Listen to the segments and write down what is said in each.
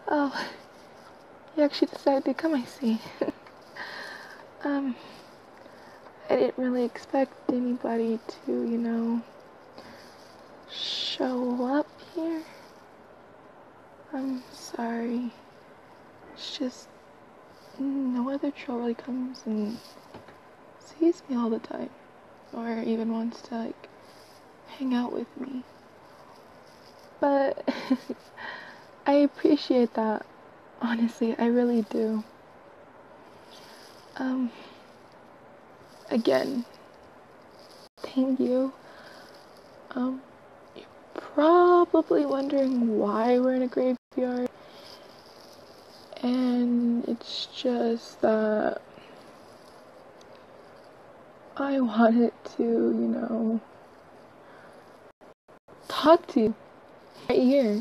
Oh, you actually decided to come, I see. I didn't really expect anybody to, show up here. I'm sorry. It's just no other troll really comes and sees me all the time. Or even wants to, hang out with me. But I appreciate that. Honestly, I really do. Again, thank you. You're probably wondering why we're in a graveyard. And it's just that I wanted to, talk to you right here.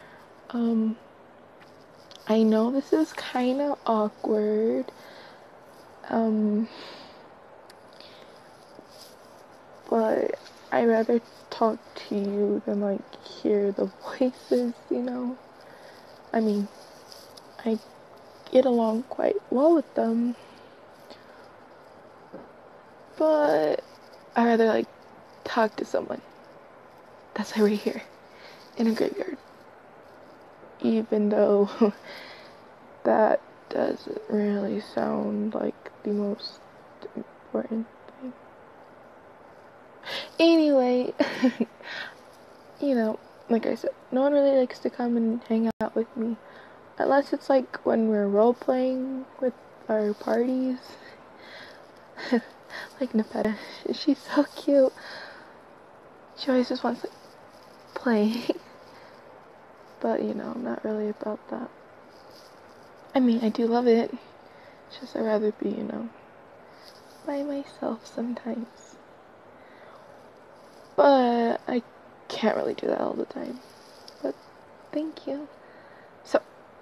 I know this is kind of awkward. But I'd rather talk to you than hear the voices, I mean, I get along quite well with them, but I'd rather talk to someone. That's why we're here, in a graveyard. Even though that doesn't really sound like the most important thing. Anyway, like I said, no one really likes to come and hang out with me. Unless it's when we're role-playing with our parties. Like Nepeta. She's so cute. She always just wants to play. But, not really about that. I mean, I do love it. It's just I'd rather be, by myself sometimes. But I can't really do that all the time. But thank you. So,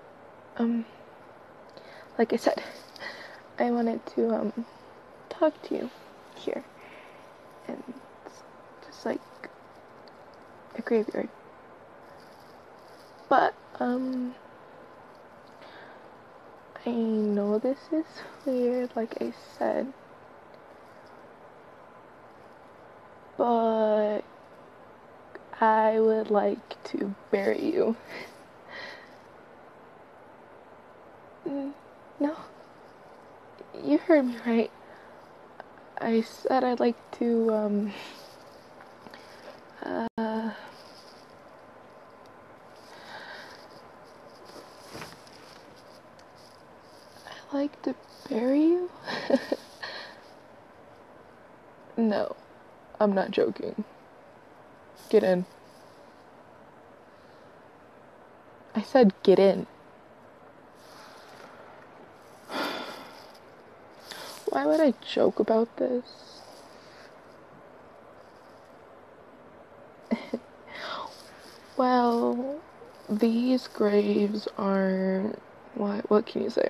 like I said, I wanted to, talk to you here. And it's just a graveyard. But, I know this is weird, like I said, but I would like to bury you. No? You heard me right. I said I'd like to, I'd like to bury you? No, I'm not joking. Get in. I said get in. Why would I joke about this? Well, these graves aren't... What can you say?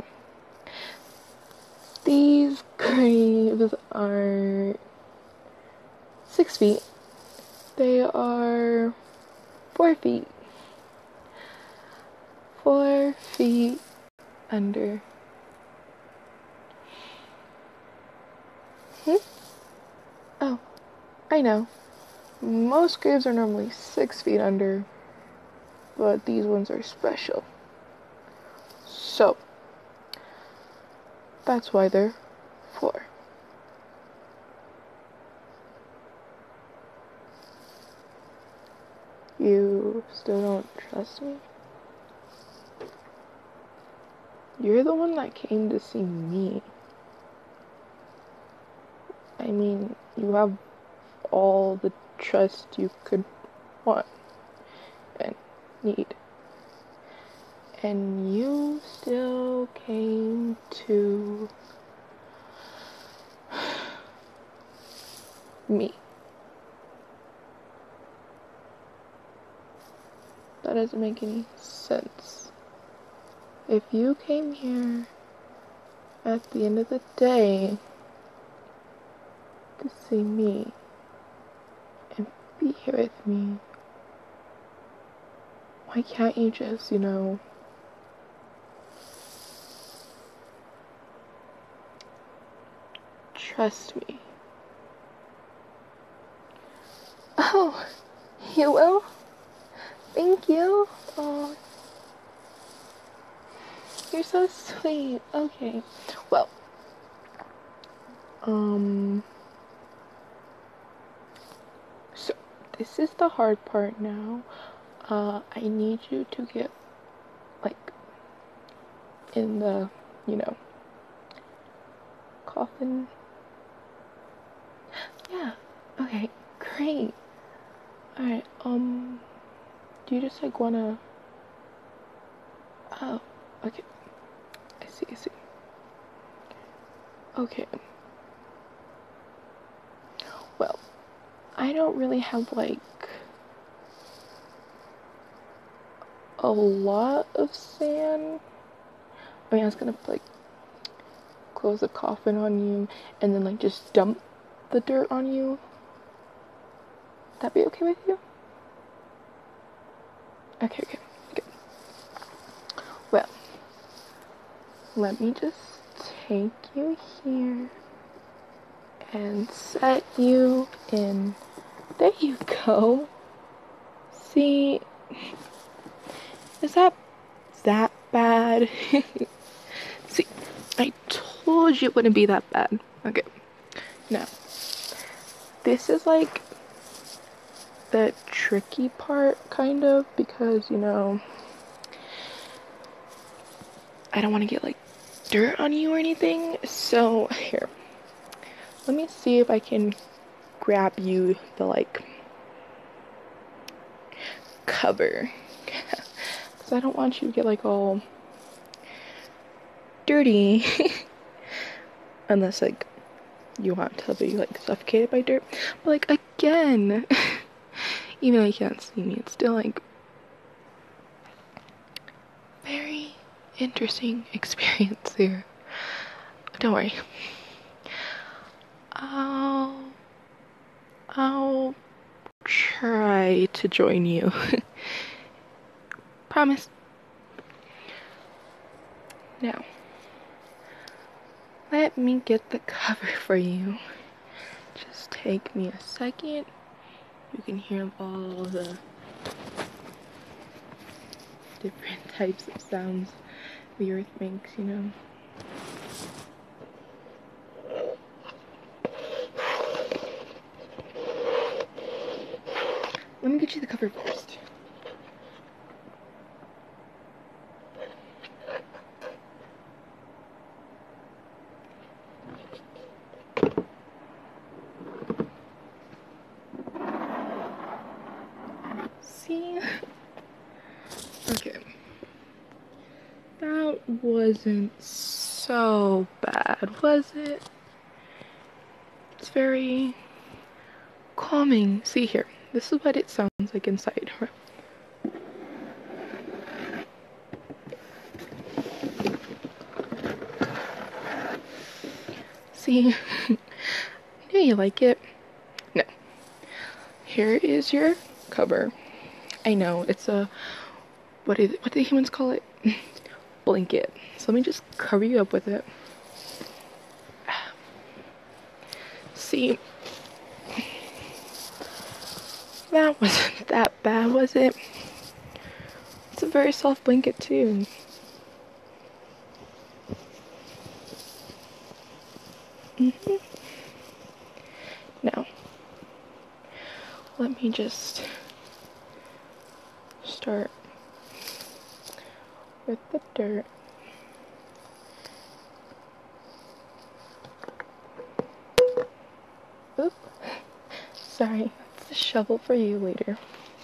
These graves are 6 feet. They are 4 feet. 4 feet under. Oh, I know. Most graves are normally 6 feet under, but these ones are special. So, that's why they're 4. You still don't trust me? You're the one that came to see me. I mean, you have all the trust you could want and need. And you still came to me. That doesn't make any sense. If you came here at the end of the day to see me and be here with me, why can't you just, Trust me. Oh, you will? Thank you. Oh, you're so sweet. Okay. Well, so this is the hard part now. I need you to get, like, in the, you know, coffin. Yeah. Okay, great. Alright, do you just, like, wanna... Oh, okay. I see. Okay. Well, I don't really have, like, a lot of sand. I mean, I was gonna, like, close the coffin on you and then, like, just dump the dirt on you. Would that be okay with you? Okay. Well, let me just take you here and set you in. There you go. See, is that bad? See, I told you it wouldn't be that bad. Okay, now, this is like the tricky part, kind of, because, you know, I don't want to get, like, dirt on you or anything. So, here, let me see if I can grab you the, like, cover. Because I don't want you to get, like, all dirty. Unless, like, you want to be, like, suffocated by dirt. But, like, again, even though you can't see me, it's still, like, very interesting experience here. Don't worry. I'll try to join you. Promise. Now, let me get the cover for you. Just take me a second. You can hear all the different types of sounds the earth makes, you know. Let me get you the cover first. See? Okay. That wasn't so bad, was it? It's very calming. See here. This is what it sounds like inside. See? I knew you like it. No. Here is your cover. I know, it's a... what do humans call it? Blanket. So let me just cover you up with it. See? That wasn't that bad, was it? It's a very soft blanket, too. Now, let me just start with the dirt. Oop. Sorry, it's a shovel for you later.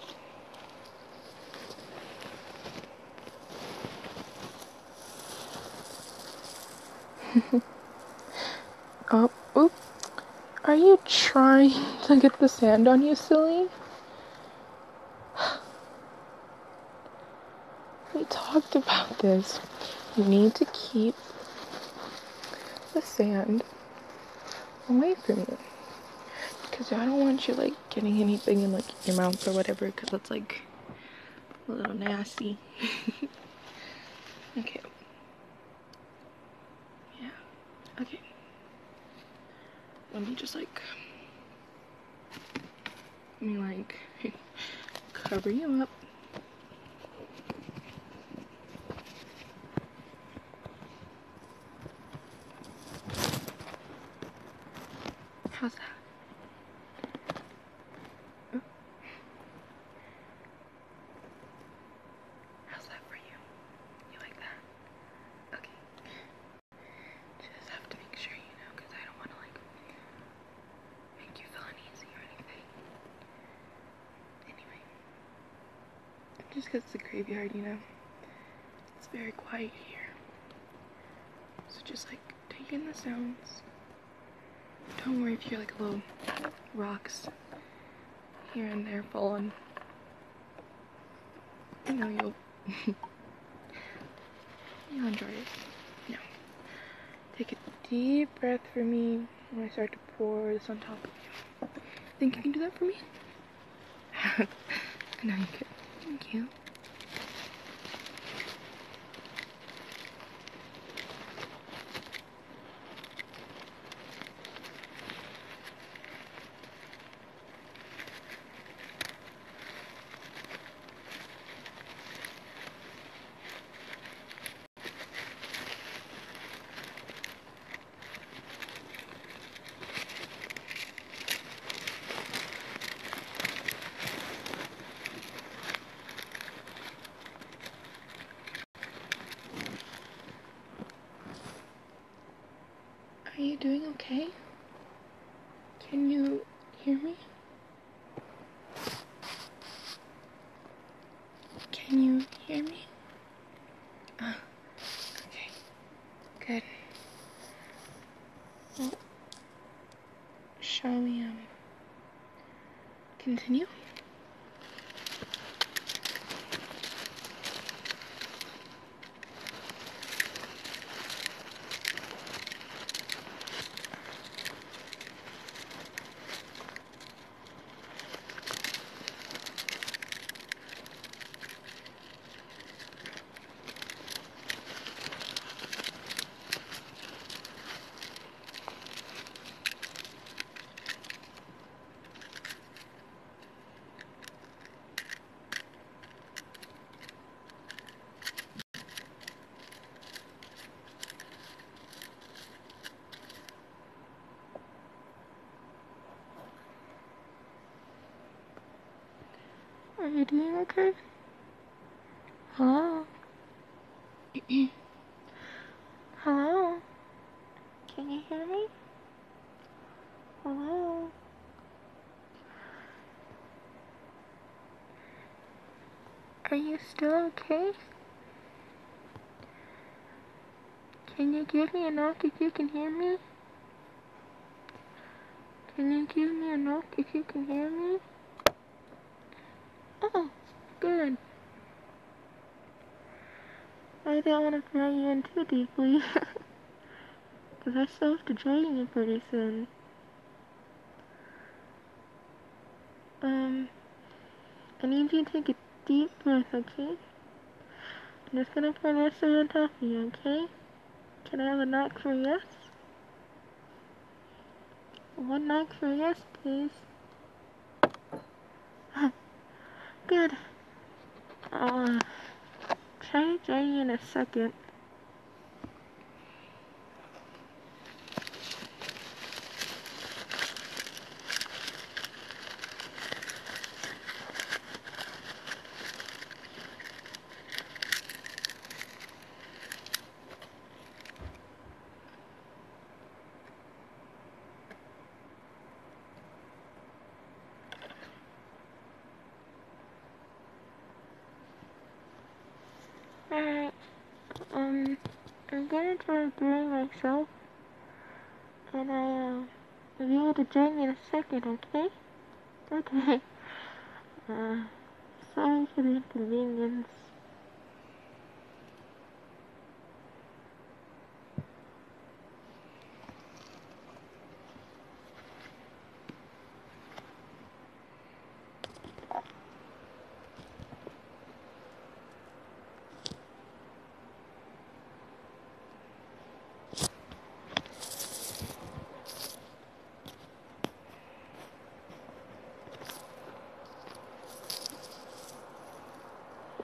Oh, oop. Are you trying to get the sand on you, silly? We talked about this. You need to keep the sand away from you. Because I don't want you, like, getting anything in, like, your mouth or whatever, because that's, like, a little nasty. Okay. Yeah. Okay. let me like cover you up. How's that? Oh. How's that for you? You like that? Okay. Just have to make sure you know, because I don't want to like make you feel uneasy or anything. Anyway, just because it's a graveyard, you know, it's very quiet here. So just like take in the sounds. Don't worry if you hear like little rocks here and there falling. I know you'll enjoy it. Now, take a deep breath for me when I start to pour this on top of you. Think you can do that for me? I know you can. Thank you. Are you doing okay? Can you hear me? Can you hear me? Okay. Good. Well, shall we, continue? Are you doing okay? Hello? Hello? Can you hear me? Hello? Are you still okay? Can you give me a knock if you can hear me? Can you give me a knock if you can hear me? Oh, good. I didn't want to drag you in too deeply. Because I still have to drain you pretty soon. I need you to take a deep breath, okay? I'm just gonna pour this on top of you, okay? Can I have a knock for yes? One knock for yes, please. Good. I'll try to drain you in a second. Alright, I'm gonna try to drain myself, and I'll be able to drain you in a second, okay? Okay. Sorry for the inconvenience.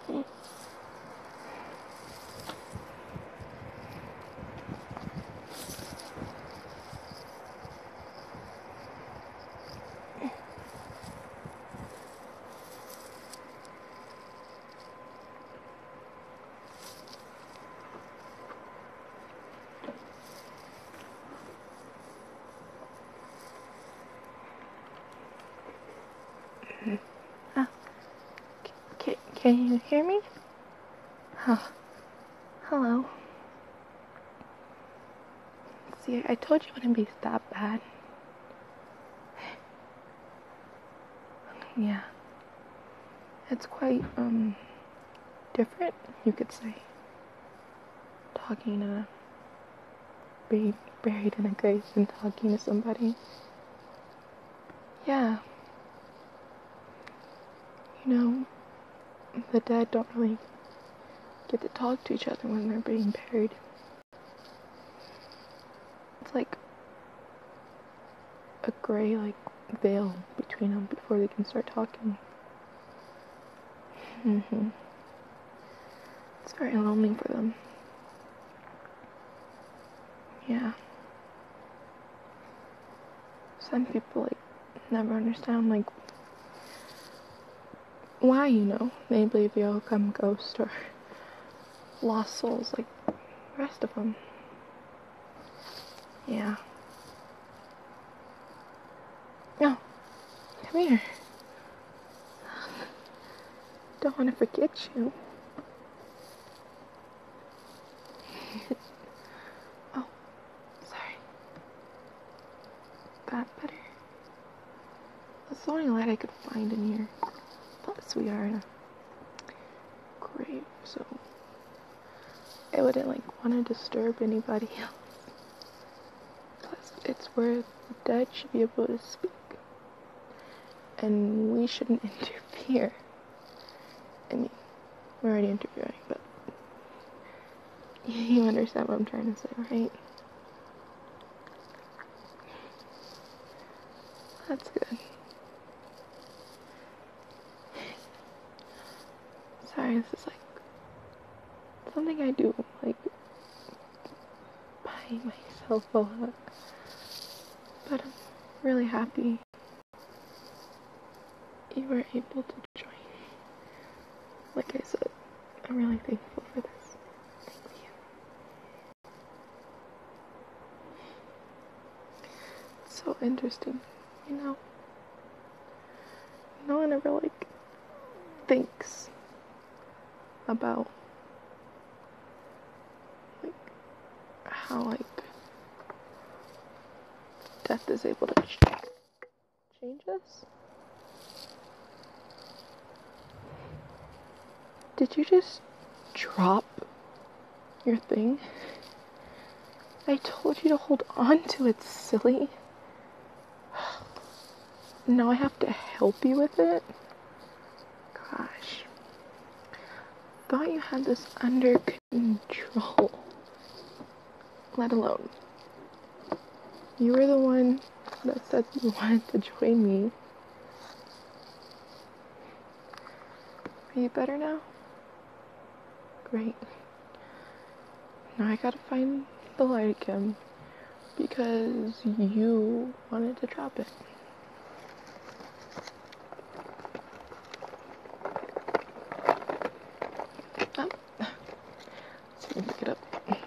Oh, can you hear me? Oh, hello. See, I told you it wouldn't be that bad. Yeah. It's quite, different, you could say. Talking to being buried in a grave and talking to somebody. Yeah. You know, the dead don't really get to talk to each other when they're being buried. It's like a gray, like, veil between them before they can start talking. It's very lonely for them. Yeah. Some people, like, never understand, like, why, you know, they believe you'll come ghost or lost souls like the rest of them. Yeah. No, come here. Don't want to forget you. Oh, sorry. That better? That's the only light I could find in here. Plus, we are in a grave, so I wouldn't, like, want to disturb anybody else. Plus, it's where the dead should be able to speak. And we shouldn't interfere. I mean, we're already interviewing, but you understand what I'm trying to say, right? That's good. Sorry, this is like something I do, like, by myself a lot. But I'm really happy you were able to join. Like I said, I'm really thankful for this. Thank you. It's so interesting, you know? No one ever, like, thinks about, like, how, like, death is able to change us. Did you just drop your thing? I told you to hold on to it, silly. Now I have to help you with it? Gosh. Thought you had this under control. Let alone, you were the one that said you wanted to join me. Are you better now? Great. Now I gotta find the light again, because you wanted to drop it. Oh. Let's see if I can pick it up.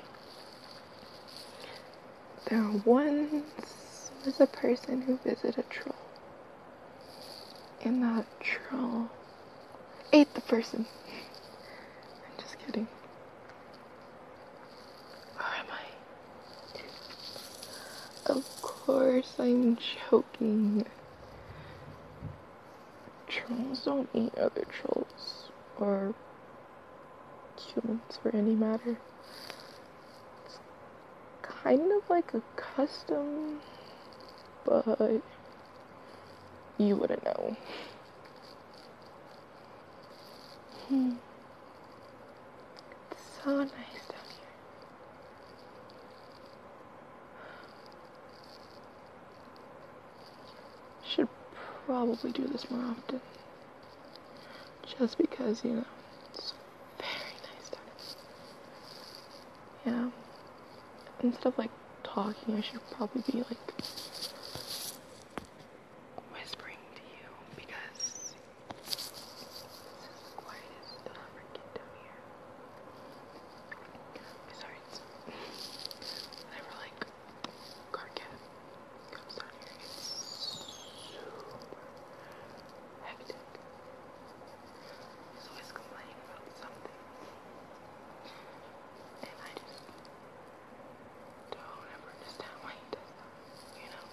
There once was a person who visited a troll. And that troll ate the person. I'm just kidding. Where am I? Of course I'm joking. Trolls don't eat other trolls. Or humans for any matter. It's kind of like a custom, but you wouldn't know. It's so nice down here. Should probably do this more often. Just because, you know, It's very nice down here. Yeah. Instead of like talking, I should probably be like whispering to you because this is the quietest it'll ever get down here. Sorry, it's whenever like Carcat comes down here, it's super hectic. He's always complaining about something. And I just don't ever understand why he does that, you know?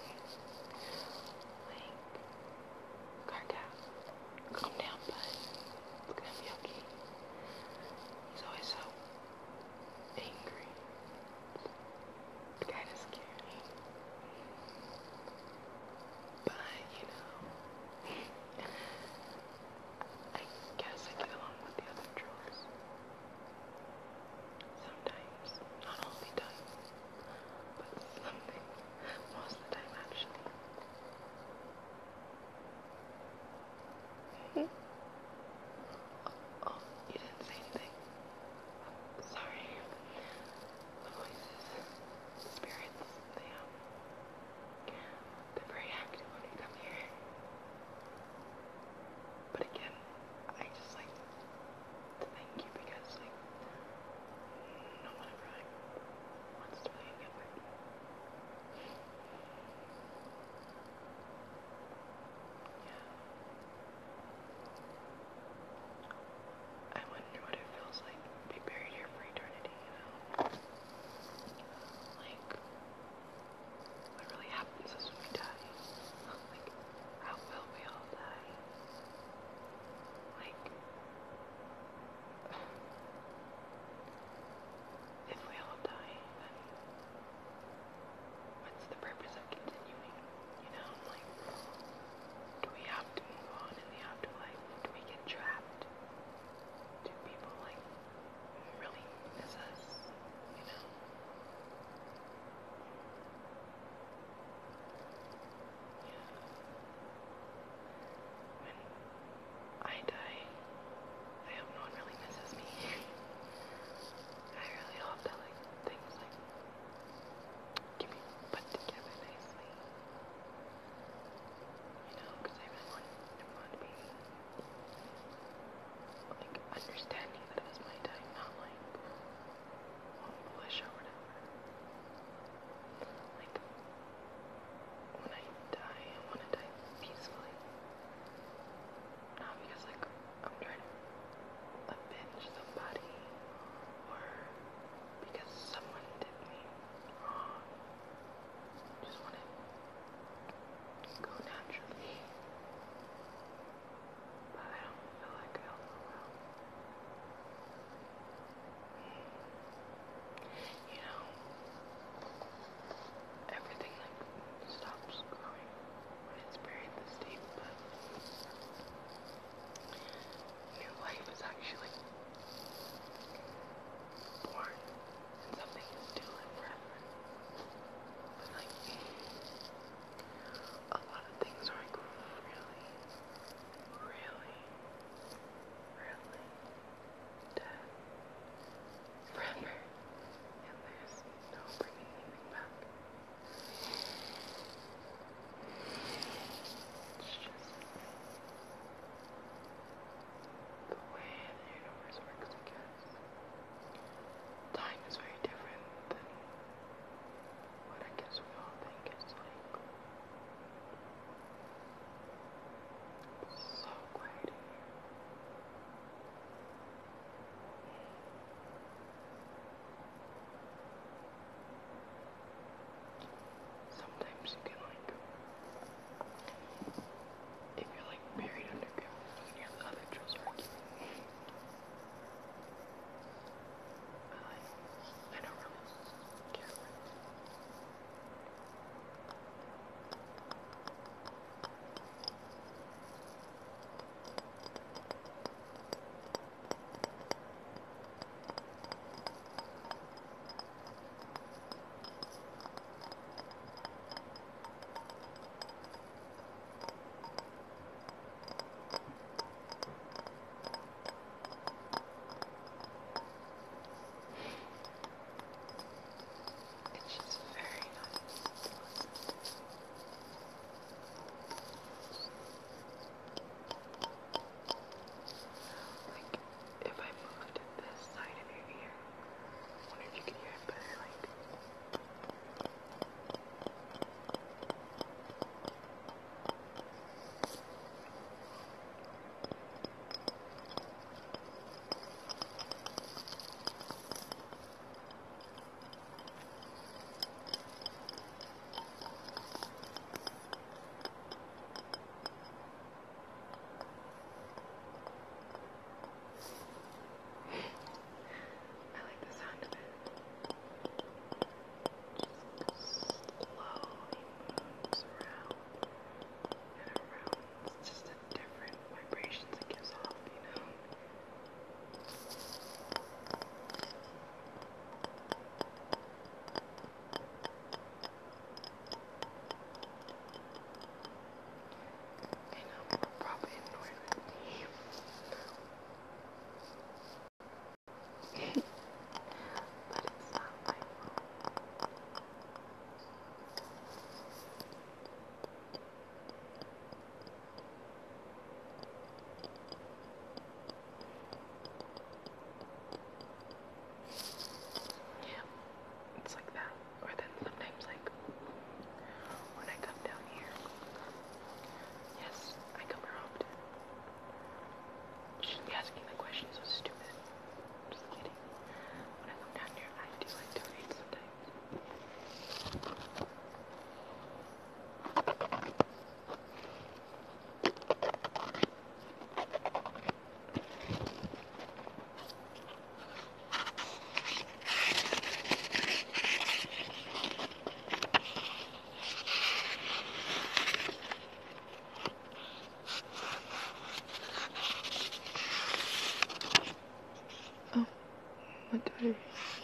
What day?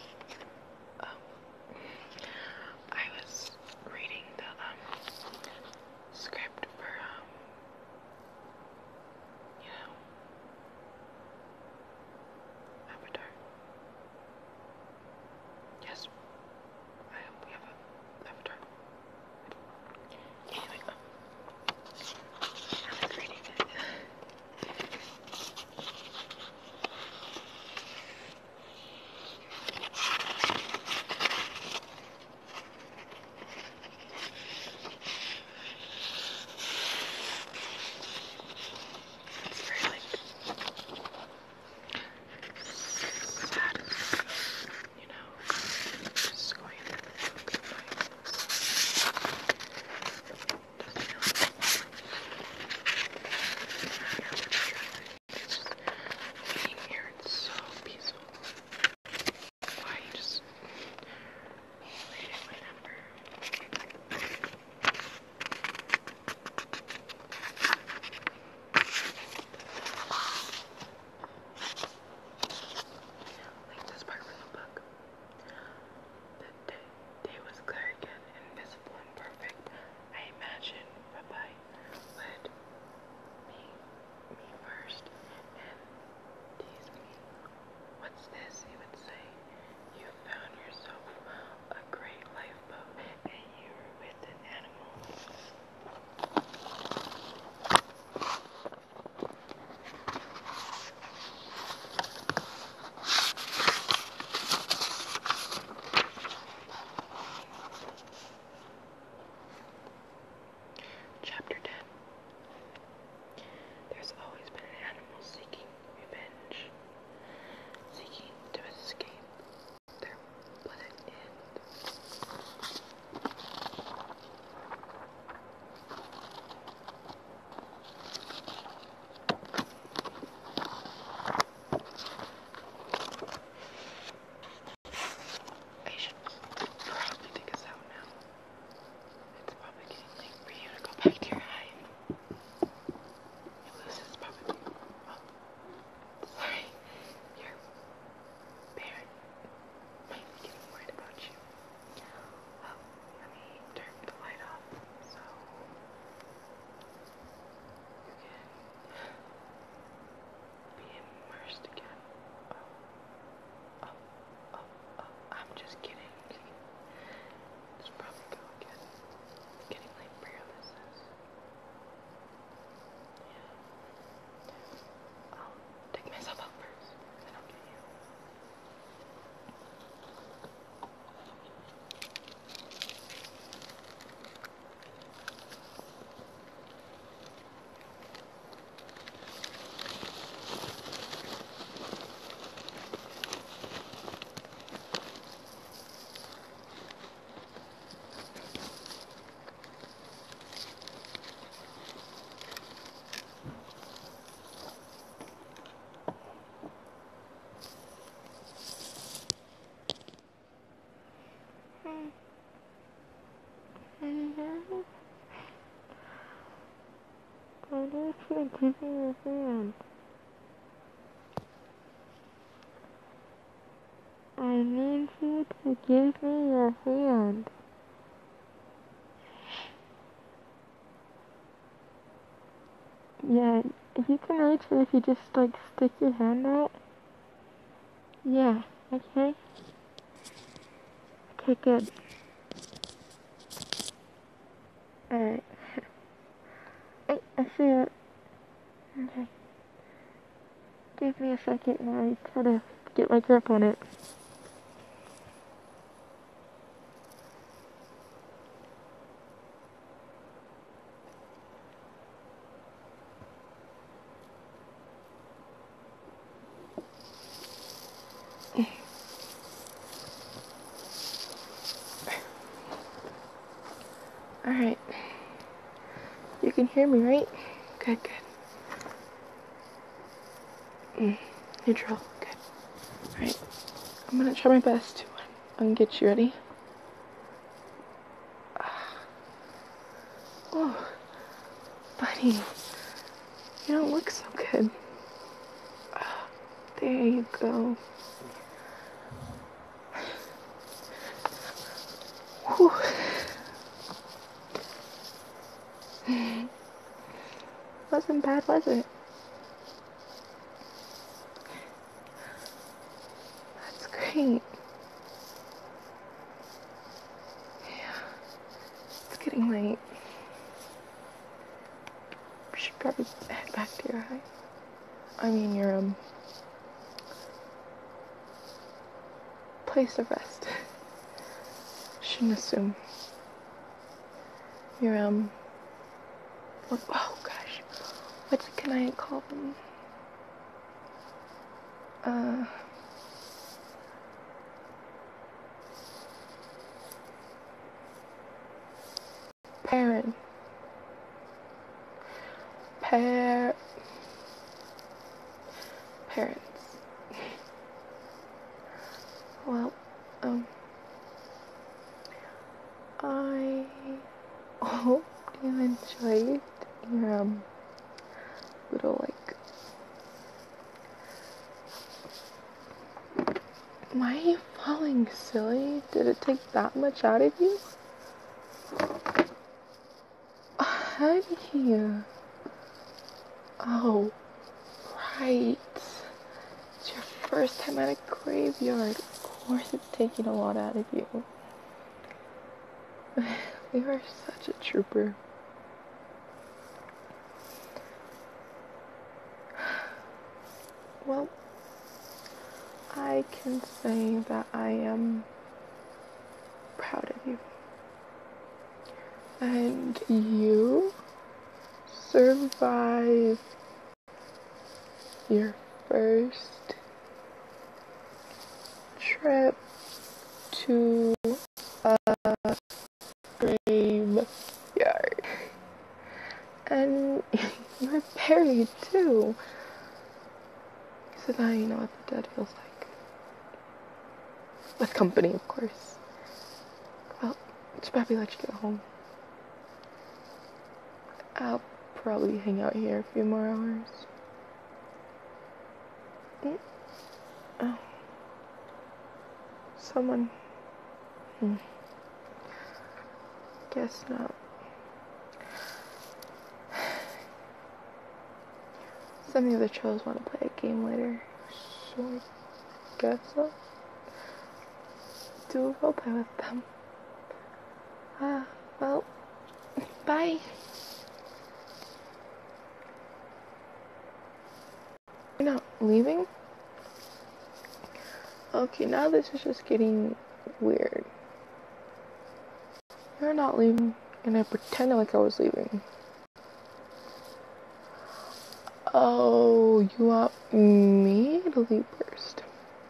I was reading the script for Avatar. Yes, we have a Avatar. Anyway, I was reading it. It's very like sad, just going through the book and like being here, it's so peaceful. Why you just read it whenever. Like this part from the book. The day was clear again, invisible and perfect. I imagined Rabbi would me first and tease me. What's this? He would say. You found yourself a great lifeboat and you were with an animal. Chapter 10. There's always been an animal seeking revenge, seeking to escape their blooded end. I should probably take us out now. It's probably getting late for you to go back to your hive. This is probably, sorry, your parent might be getting worried about you. Well, let me turn the light off so you can be immersed again. I'm just kidding. Let's probably go again. It's getting late for your lessons. Yeah. I'll take myself out first, and then I'll get you. Give me your hand. I need you to give me your hand. Yeah, you can reach it if you just like stick your hand out. Yeah, okay. Okay, good. Alright. I see it. Okay. Give me a second while I try to get my grip on it. Alright. You can hear me, right? Good, good. Neutral, good. Alright. I'm gonna try my best to get you ready. Oh, buddy. You don't look so good. There you go. Whew. Wasn't bad, was it? That's great. Yeah, it's getting late. You should probably head back to your your place of rest. Shouldn't assume. Your oh gosh, what can I call them? Parent. Parents. Well, I hope you enjoyed your little Am I falling silly? Did it take that much out of you? Honey. Oh, right. It's your first time at a graveyard. Of course it's taking a lot out of you. You are such a trooper. Well, I can say that I am proud of you. And you survived your first trip to a graveyard. And you're buried too. So now you know what the dead feels like. With company, of course. Well, I should probably let you get home. I'll probably hang out here a few more hours. Oh. Someone. Guess not. Some of the other trolls want to play a game later, so I guess I'll do a roleplay with them. Well, bye. You're not leaving? Okay, now this is just getting weird. You're not leaving, and I pretended like I was leaving. Oh, you want me to leave first?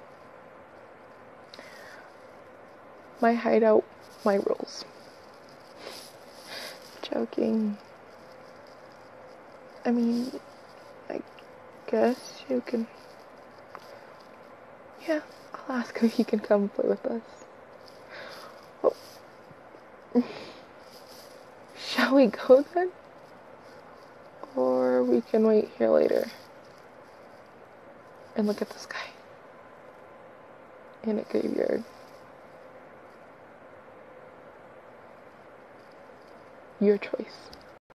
My hideout, my rules. Joking. I mean, I guess you can. Yeah, I'll ask if he can come play with us. Oh. Shall we go then? Or we can wait here later and look at the sky in a graveyard. Your choice.